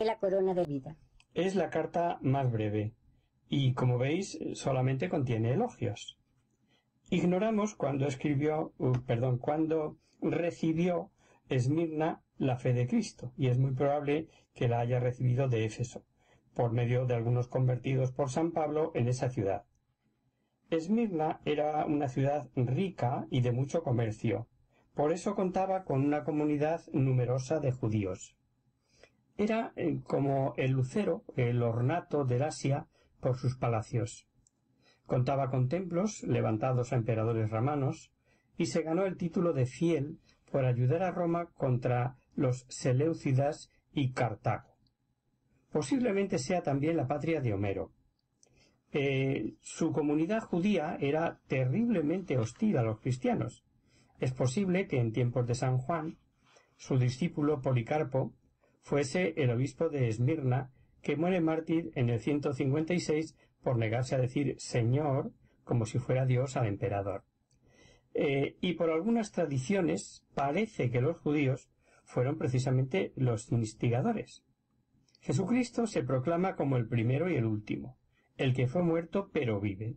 la corona de vida. Es la carta más breve y, como veis, solamente contiene elogios. Ignoramos cuándo recibió Esmirna la fe de Cristo, y es muy probable que la haya recibido de Éfeso, por medio de algunos convertidos por San Pablo en esa ciudad. Esmirna era una ciudad rica y de mucho comercio, por eso contaba con una comunidad numerosa de judíos. Era como el lucero, el ornato del Asia por sus palacios. Contaba con templos levantados a emperadores romanos y se ganó el título de fiel por ayudar a Roma contra los seleucidas y Cartago. Posiblemente sea también la patria de Homero. Su comunidad judía era terriblemente hostil a los cristianos. Es posible que en tiempos de San Juan, su discípulo Policarpo fuese el obispo de Esmirna, que muere mártir en el 156 por negarse a decir Señor como si fuera Dios al emperador. Y por algunas tradiciones parece que los judíos fueron precisamente los instigadores. Jesucristo se proclama como el primero y el último, el que fue muerto pero vive.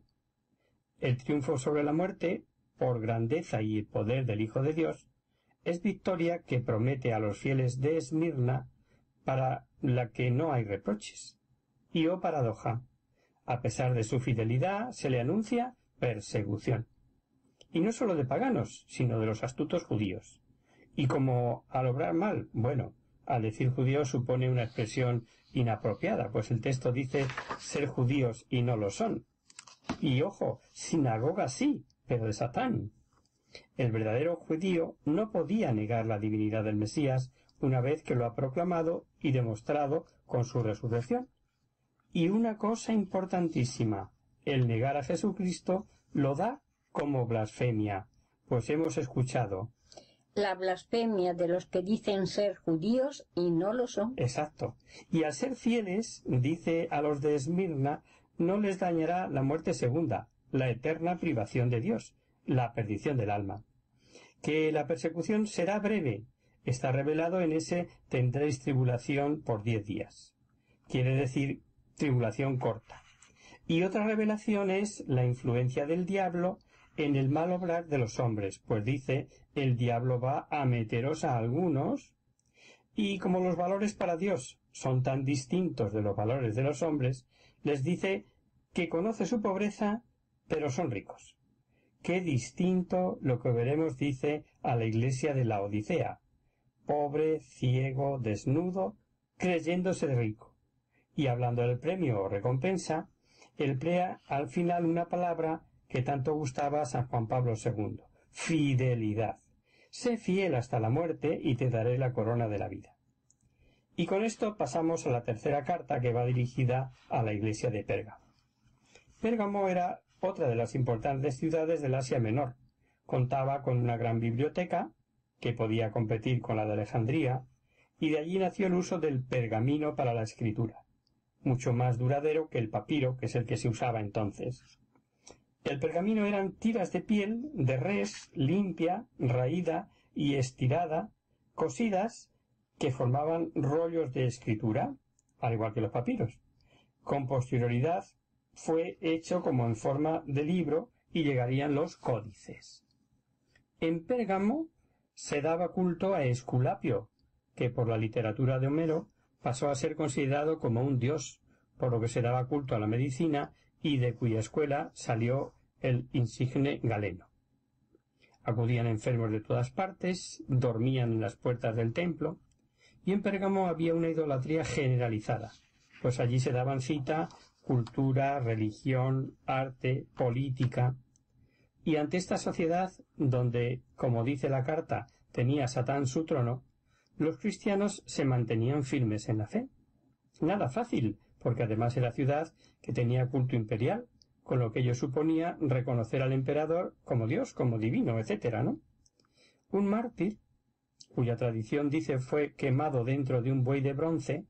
El triunfo sobre la muerte, por grandeza y poder del Hijo de Dios, es victoria que promete a los fieles de Esmirna para la que no hay reproches. Y oh paradoja, a pesar de su fidelidad se le anuncia persecución. Y no sólo de paganos, sino de los astutos judíos. Y como al obrar mal, al decir judíos supone una expresión inapropiada, pues el texto dice ser judíos y no lo son. Y ojo, sinagoga sí, pero de Satán. El verdadero judío no podía negar la divinidad del Mesías una vez que lo ha proclamado y demostrado con su resurrección. Y una cosa importantísima, el negar a Jesucristo lo da como blasfemia, pues hemos escuchado la blasfemia de los que dicen ser judíos y no lo son. Exacto. Y al ser fieles, dice a los de Esmirna, no les dañará la muerte segunda, la eterna privación de Dios, la perdición del alma. Que la persecución será breve, está revelado en ese tendréis tribulación por 10 días. Quiere decir tribulación corta. Y otra revelación es la influencia del diablo en el mal obrar de los hombres, pues dice, el diablo va a meteros a algunos, y como los valores para Dios son tan distintos de los valores de los hombres, les dice que conoce su pobreza, pero son ricos. Qué distinto lo que veremos dice a la iglesia de la Odisea, pobre, ciego, desnudo, creyéndose rico. Y hablando del premio o recompensa, emplea al final una palabra que tanto gustaba a San Juan Pablo II, fidelidad. Sé fiel hasta la muerte y te daré la corona de la vida. Y con esto pasamos a la tercera carta que va dirigida a la iglesia de Pérgamo. Pérgamo era otra de las importantes ciudades del Asia Menor. Contaba con una gran biblioteca, que podía competir con la de Alejandría, y de allí nació el uso del pergamino para la escritura, mucho más duradero que el papiro, que es el que se usaba entonces. El pergamino eran tiras de piel de res limpia, raída y estirada, cosidas, que formaban rollos de escritura, al igual que los papiros. Con posterioridad fue hecho como en forma de libro y llegarían los códices. En Pérgamo se daba culto a Esculapio, que por la literatura de Homero pasó a ser considerado como un dios, por lo que se daba culto a la medicina y de cuya escuela salió el insigne Galeno. Acudían enfermos de todas partes, dormían en las puertas del templo, y en Pérgamo había una idolatría generalizada, pues allí se daban cita cultura, religión, arte, política, y ante esta sociedad, donde, como dice la carta, tenía Satán su trono, los cristianos se mantenían firmes en la fe. Nada fácil, porque además era ciudad que tenía culto imperial, con lo que ello suponía reconocer al emperador como Dios, como divino, etcétera, ¿no? Un mártir, cuya tradición dice fue quemado dentro de un buey de bronce,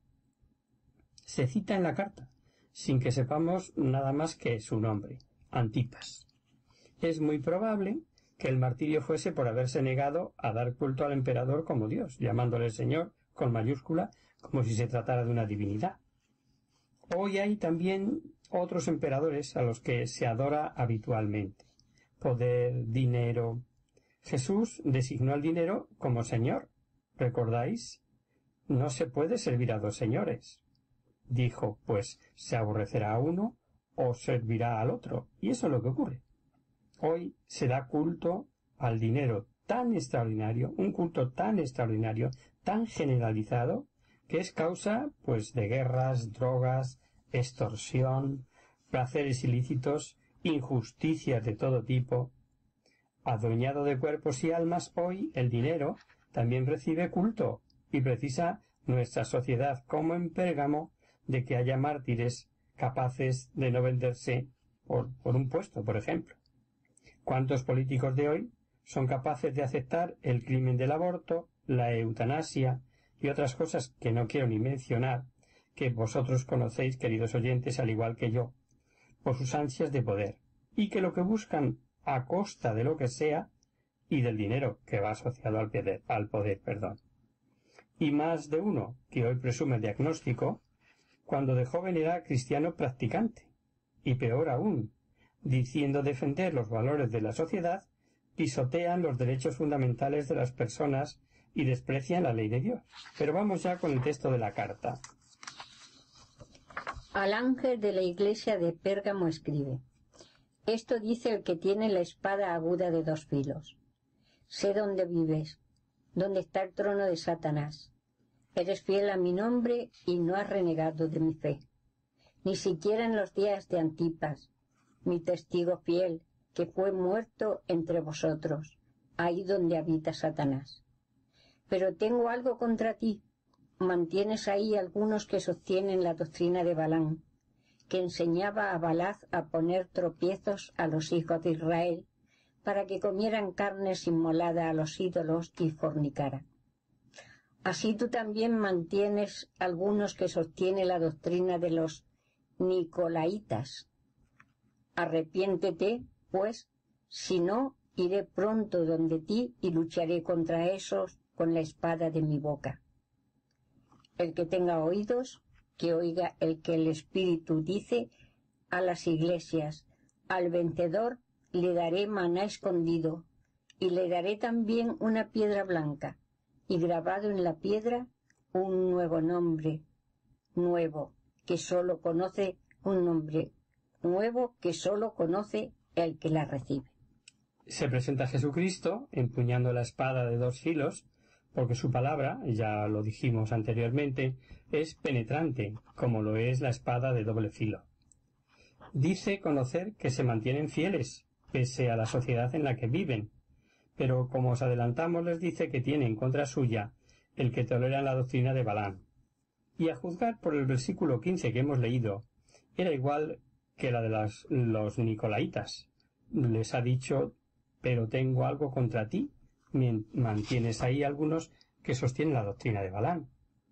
se cita en la carta, sin que sepamos nada más que su nombre, Antipas. Es muy probable que el martirio fuese por haberse negado a dar culto al emperador como Dios, llamándole Señor con mayúscula, como si se tratara de una divinidad. Hoy hay también otros emperadores a los que se adora habitualmente. Poder, dinero. Jesús designó al dinero como señor. ¿Recordáis? No se puede servir a dos señores. Dijo, pues se aborrecerá a uno o servirá al otro. Y eso es lo que ocurre. Hoy se da culto al dinero tan extraordinario, un culto tan extraordinario, tan generalizado, que es causa, pues, de guerras, drogas, extorsión, placeres ilícitos, injusticias de todo tipo. Adueñado de cuerpos y almas, hoy el dinero también recibe culto y precisa nuestra sociedad, como en Pérgamo, de que haya mártires capaces de no venderse por un puesto, por ejemplo. ¿Cuántos políticos de hoy son capaces de aceptar el crimen del aborto, la eutanasia y otras cosas que no quiero ni mencionar, que vosotros conocéis, queridos oyentes, al igual que yo, por sus ansias de poder, y que lo que buscan a costa de lo que sea y del dinero que va asociado al poder, Y más de uno, que hoy presume de agnóstico, cuando de joven era cristiano practicante, y peor aún, diciendo defender los valores de la sociedad, pisotean los derechos fundamentales de las personas y desprecian la ley de Dios. Pero vamos ya con el texto de la carta. Al ángel de la iglesia de Pérgamo escribe: Esto dice el que tiene la espada aguda de dos filos. Sé dónde vives, dónde está el trono de Satanás. Eres fiel a mi nombre y no has renegado de mi fe, ni siquiera en los días de Antipas, mi testigo fiel, que fue muerto entre vosotros, ahí donde habita Satanás. Pero tengo algo contra ti. Mantienes ahí algunos que sostienen la doctrina de Balaam, que enseñaba a Balac a poner tropiezos a los hijos de Israel, para que comieran carnes inmolada a los ídolos y fornicaran. Así tú también mantienes algunos que sostienen la doctrina de los Nicolaitas. Arrepiéntete, pues, si no, iré pronto donde ti y lucharé contra esos con la espada de mi boca. El que tenga oídos, que oiga el que el Espíritu dice a las iglesias: al vencedor le daré maná escondido, y le daré también una piedra blanca, y grabado en la piedra un nuevo nombre, nuevo, que sólo conoce un nombre, nuevo que sólo conoce el que la recibe. Se presenta Jesucristo empuñando la espada de dos filos, porque su palabra, ya lo dijimos anteriormente, es penetrante, como lo es la espada de doble filo. Dice conocer que se mantienen fieles, pese a la sociedad en la que viven, pero como os adelantamos les dice que tiene en contra suya el que tolera la doctrina de Balaam. Y a juzgar por el versículo 15 que hemos leído, era igual que la de los Nicolaitas. Les ha dicho: pero tengo algo contra ti. Mantienes ahí algunos que sostienen la doctrina de Balaam.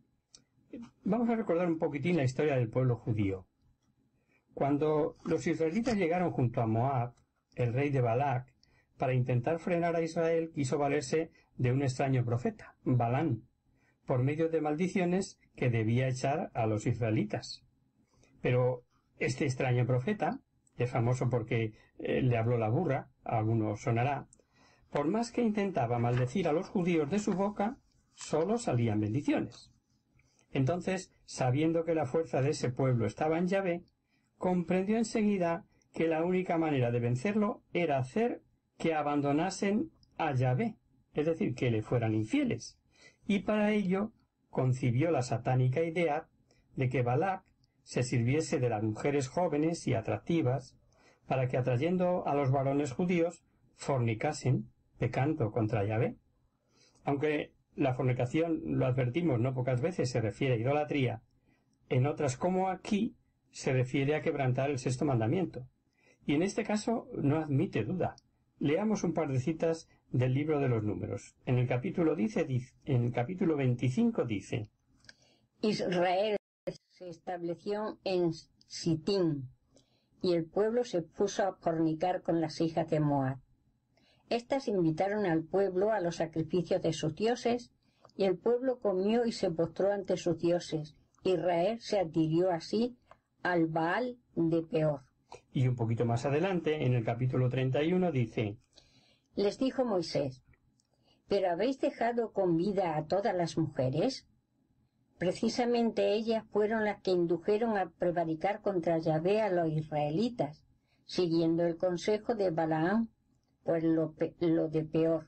Vamos a recordar un poquitín la historia del pueblo judío. Cuando los israelitas llegaron junto a Moab, el rey de Balac, para intentar frenar a Israel, quiso valerse de un extraño profeta, Balaam, por medio de maldiciones que debía echar a los israelitas. Pero este extraño profeta, es famoso porque le habló la burra, a algunos sonará, por más que intentaba maldecir a los judíos de su boca, sólo salían bendiciones. Entonces, sabiendo que la fuerza de ese pueblo estaba en Yahvé, comprendió enseguida que la única manera de vencerlo era hacer que abandonasen a Yahvé, es decir, que le fueran infieles, y para ello concibió la satánica idea de que Balac se sirviese de las mujeres jóvenes y atractivas para que, atrayendo a los varones judíos, fornicasen, pecando contra Yahvé. Aunque la fornicación, lo advertimos no pocas veces, se refiere a idolatría, en otras, como aquí, se refiere a quebrantar el sexto mandamiento. Y en este caso no admite duda. Leamos un par de citas del libro de los Números. En el capítulo 25 dice: Israel se estableció en Sittim, y el pueblo se puso a fornicar con las hijas de Moab. Estas invitaron al pueblo a los sacrificios de sus dioses Y el pueblo comió y se postró ante sus dioses. Israel se adhirió así al Baal de Peor. Y un poquito más adelante, en el capítulo 31, dice: Les dijo Moisés: ¿pero habéis dejado con vida a todas las mujeres? Precisamente ellas fueron las que indujeron a prevaricar contra Yahvé a los israelitas, siguiendo el consejo de Balaam, pues lo de Peor.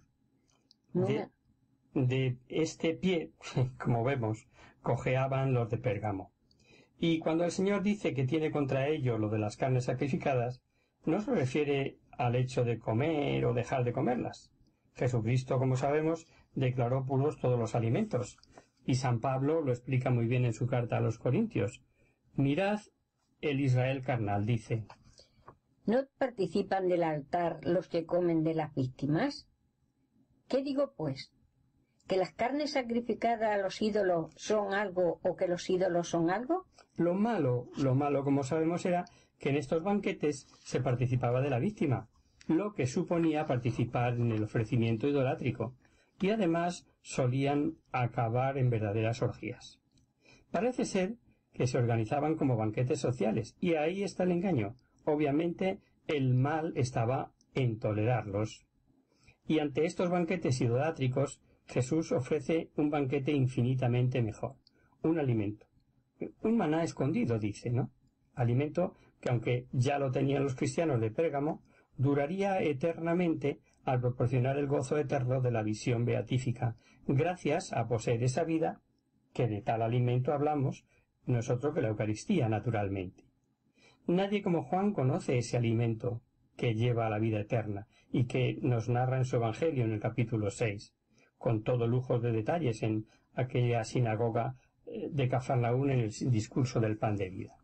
De este pie, como vemos, cojeaban los de Pérgamo. Y cuando el Señor dice que tiene contra ello lo de las carnes sacrificadas, no se refiere al hecho de comer o dejar de comerlas. Jesucristo, como sabemos, declaró puros todos los alimentos, y San Pablo lo explica muy bien en su carta a los Corintios. Mirad el Israel carnal, dice. ¿No participan del altar los que comen de las víctimas? ¿Qué digo, pues? ¿Que las carnes sacrificadas a los ídolos son algo o que los ídolos son algo? Lo malo, como sabemos, era que en estos banquetes se participaba de la víctima, lo que suponía participar en el ofrecimiento idolátrico, y además solían acabar en verdaderas orgías. Parece ser que se organizaban como banquetes sociales, y ahí está el engaño. Obviamente el mal estaba en tolerarlos. Y ante estos banquetes idolátricos, Jesús ofrece un banquete infinitamente mejor, un alimento. Un maná escondido, dice, ¿no? Alimento que, aunque ya lo tenían los cristianos de Pérgamo, duraría eternamente al proporcionar el gozo eterno de la visión beatífica, gracias a poseer esa vida, que de tal alimento hablamos, no es otro que la Eucaristía, naturalmente. Nadie como Juan conoce ese alimento que lleva a la vida eterna y que nos narra en su Evangelio en el capítulo 6, con todo lujo de detalles en aquella sinagoga de Cafarnaún en el discurso del pan de vida.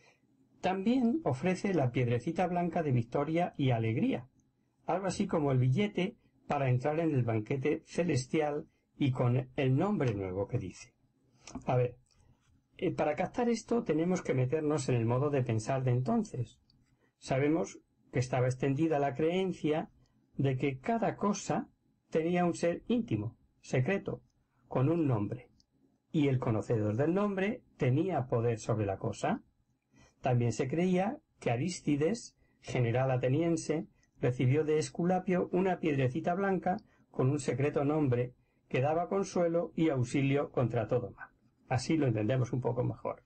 También ofrece la piedrecita blanca de victoria y alegría, algo así como el billete para entrar en el banquete celestial y con el nombre nuevo que dice. A ver, para captar esto tenemos que meternos en el modo de pensar de entonces. Sabemos que estaba extendida la creencia de que cada cosa tenía un ser íntimo, secreto, con un nombre, y el conocedor del nombre tenía poder sobre la cosa. También se creía que Arístides, general ateniense, recibió de Esculapio una piedrecita blanca con un secreto nombre que daba consuelo y auxilio contra todo mal. Así lo entendemos un poco mejor.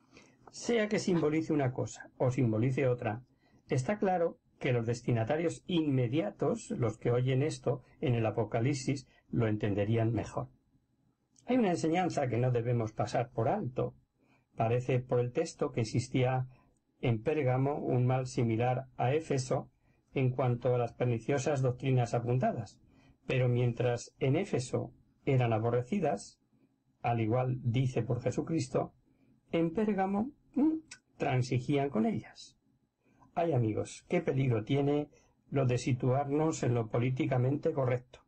Sea que simbolice una cosa o simbolice otra, está claro que los destinatarios inmediatos, los que oyen esto en el Apocalipsis, lo entenderían mejor. Hay una enseñanza que no debemos pasar por alto. Parece por el texto que existía en Pérgamo un mal similar a Éfeso en cuanto a las perniciosas doctrinas apuntadas, pero mientras en Éfeso eran aborrecidas, al igual dice por Jesucristo, en Pérgamo transigían con ellas. Ay, amigos, qué peligro tiene lo de situarnos en lo políticamente correcto.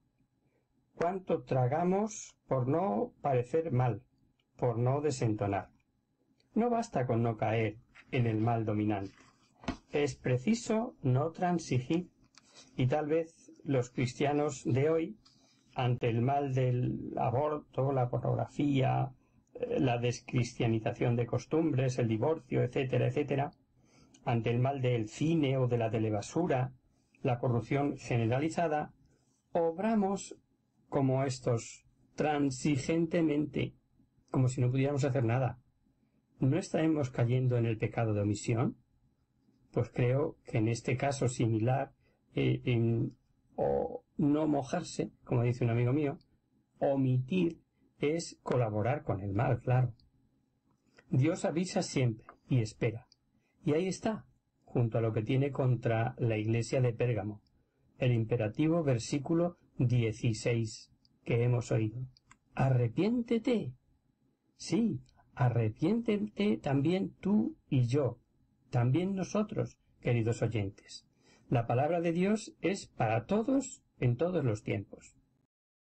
Cuánto tragamos por no parecer mal, por no desentonar. No basta con no caer en el mal dominante. Es preciso no transigir. Y tal vez los cristianos de hoy, ante el mal del aborto, la pornografía, la descristianización de costumbres, el divorcio, etcétera, etcétera, ante el mal del cine o de la telebasura, la corrupción generalizada, obramos como estos, transigentemente, como si no pudiéramos hacer nada. ¿No estaremos cayendo en el pecado de omisión? Pues creo que en este caso similar, o no mojarse, como dice un amigo mío, omitir es colaborar con el mal, claro. Dios avisa siempre y espera. Y ahí está, junto a lo que tiene contra la iglesia de Pérgamo, el imperativo versículo 16 que hemos oído. Arrepiéntete. Sí, arrepiéntete también tú y yo, también nosotros, queridos oyentes. La palabra de Dios es para todos en todos los tiempos.